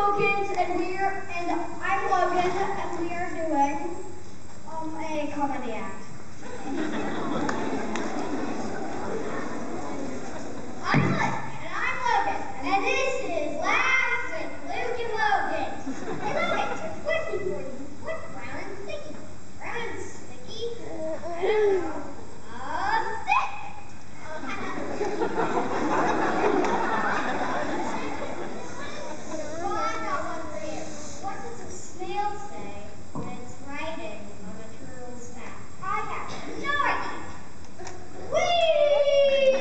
I'm Logan, and we are doing a comedy act. I'm Logan, and this is Laughs with Luke and Logan. Hey Logan, it's Whitney for you. What's brown and sticky? Brown and sticky? I don't know. Stick! What does a snail say when it's riding on a turtle's back? I have no idea. Whee!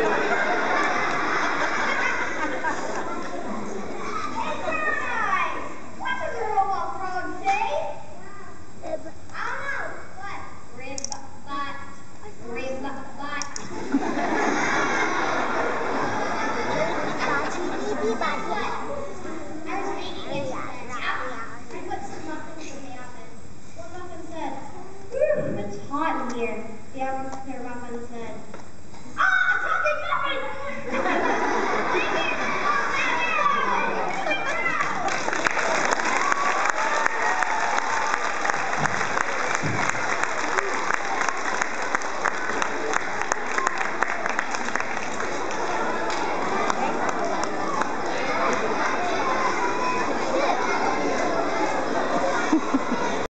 Hey, Brown Eyes! What does a robot frog say? I don't know. What? Rib butt. Rib butt. I was making it. I put some muffins in the oven. One muffin said, "Whew, it's hot in here." The other muffin said,